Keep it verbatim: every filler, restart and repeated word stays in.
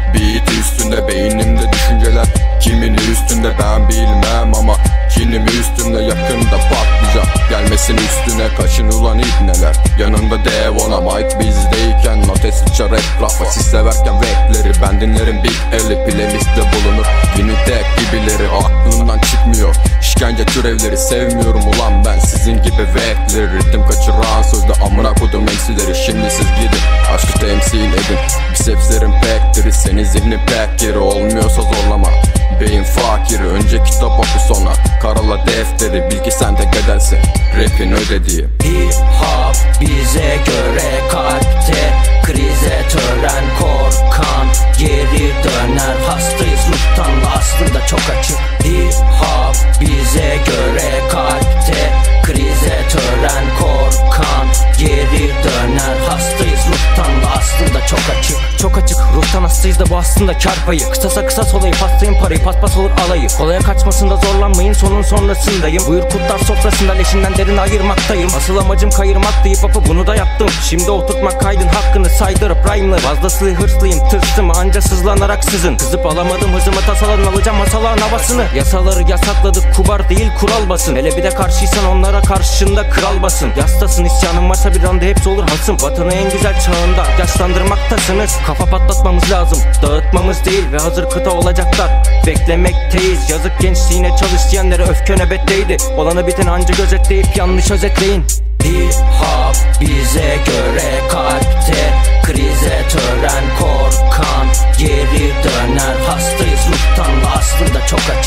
Beat üstünde beynimde düşünceler, kimini üstünde ben bilmem ama kinimi üstümde yakında patlayacak. Gelmesin üstüne kaşın ulan ibneler. Yanında dev ona mic bizdeyken notes sıçar etrafa. Siz severken rapleri ben dinlerim big eli. Playlistte bulunur Vinitek gibileri aklımdan çıkmıyor. İşkence türevleri sevmiyorum ulan ben sizin gibi vekleri. Ritim kaçıran sözde amına kodum eksileri. Şimdi siz gidin aşkı temsil edin. Bisepslerim pek diri, senin zihni pek geri. Olmuyorsa zorlama beyin fakiri. Önce kitap oku sonra karala defteri. Bil ki sen tek edersin rapin ödediği. Hip hop bize göre kalpte krize tören korkan geri döner. Hastayız ruhtan da aslında çok açık. Hip hop bize göre kalpte krize tören korkan geri döner. Hastayız ruhtan da aslında çok açık. Çok açık ruhtan hastayız da bu aslında kar payı. Kısasa kısas olayı pastayım parayı, paspas olur alayı. Kolaya kaçmasında zorlanmayın, sonun sonrasındayım. Buyur kurtlar sofrasında leşinden derin ayırmaktayım. Asıl amacım kayırmak deyip hapı bunu da yaptım. Şimdi oturtmak kaydın hakkını saydırıp rhyme'lı. Fazlasıyla hırslıyım tırstım anca sızlanarak sızın. Kızıp alamadım hızımı tasaların, alacağım masalağın havasını. Yasaları yasakladık kubar değil kural basın. Hele bir de karşıysan onlara karşında kral basın. Yastasın isyanın varsa bir anda hepsi olur hasım. Vatanı en güzel çağında yaşlandırmaktasınız. Kafa patlatmamız lazım, dağıtmamız değil. Ve hazır kıta olacaklar, beklemekteyiz. Yazık gençliğine çalış diyenlere öfke nöbetteydi. Olanı biteni anca gözetleyip yanlış özetleyin. Hip hop bize göre kalpte krize tören korkan geri döner. Hastayız ruhtan da aslında çok açık.